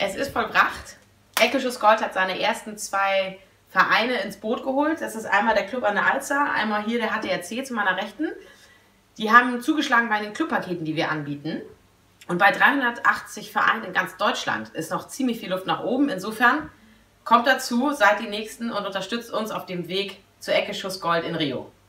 Es ist vollbracht. Ecke-Schuss Gold hat seine ersten 2 Vereine ins Boot geholt. Das ist einmal der Club an der Alster, einmal hier der HTRC zu meiner Rechten. Die haben zugeschlagen bei den Clubpaketen, die wir anbieten. Und bei 380 Vereinen in ganz Deutschland ist noch ziemlich viel Luft nach oben. Insofern kommt dazu, seid die Nächsten und unterstützt uns auf dem Weg zu Ecke-Schuss Gold in Rio.